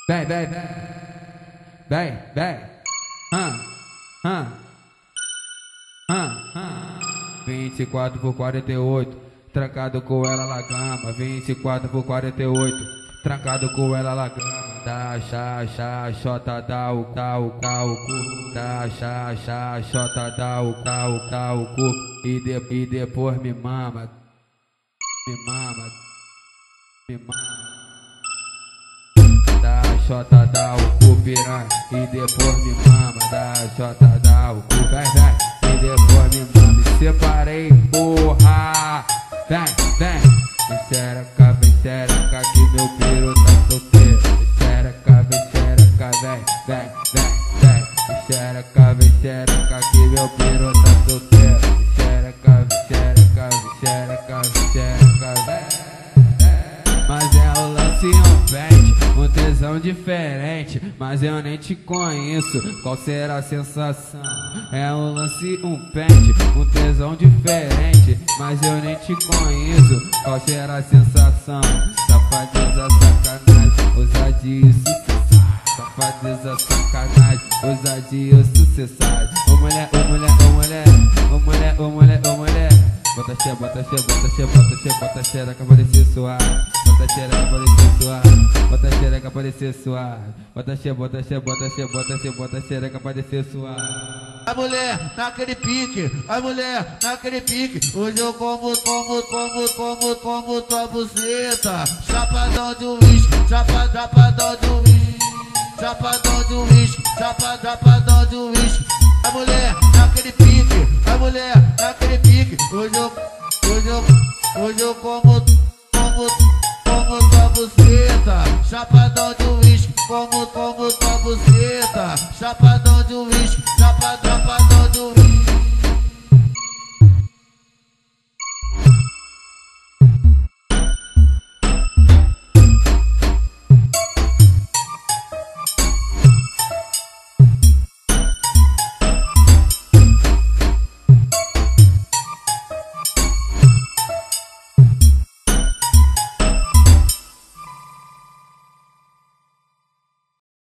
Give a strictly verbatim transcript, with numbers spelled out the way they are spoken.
Vem, vem, vem. Vem, vem. Hã, hã. Hã, hã. vinte e quatro por quarenta e oito, trancado com ela na cama. vinte e quatro por quarenta e oito, trancado com ela na cama. Dá, chá, chá, xota, dá o cal, cal, cu. Dá, chá, chá, xota, dá o cal, cal, cu. E, de, e depois me mama. Me mama. Me mama. Dá, xota, dá o cu, piranha. E depois me mama. Dá, xota, dá o cu, vem, vem. E depois me mama. Me separei, porra. Vem, vem. Me xereca, vem, xereca, que meu piru tá solteiro. Me xereca, vem, xereca, vem, vem, vem, vem. Me xereca, vem, xereca, que meu piru tá solteiro. Me xereca, vem, xereca, vem, xereca, vem, xereca, vem. Mas é o lance um pente, um tesão diferente. Mas eu nem te conheço, qual será a sensação? É um lance um pente, um tesão diferente. Mas eu nem te conheço, qual será a sensação? Safadeza, sacanagem, ousadia e sucesso. Safadeza, sacanagem, ousadia e sucesso. Ô mulher, ô mulher, ô mulher, ô mulher, ô mulher, ô mulher. Bota xe, bota xe, bota xe, bota xe, bota xereca pra descer suave. Bota xereca pra descer suave. Bota xereca pra descer suave. Bota xe, bota xe, bota xe, bota xe, bota xereca pra descer suave. A mulher naquele pique, a mulher naquele pique. Hoje eu como, como, como, como, como tua buceta. Chapadão de uísque, chapa, chapadão de uísque. Chapadão de uísque, chapa, chapadão de uísque. A mulher naquele pique, a mulher naquele pique. Hoje eu, hoje eu, hoje eu como, como, como tua buceta. Chapadão de uísque, como, como tua buceta. Chapadão de uísque.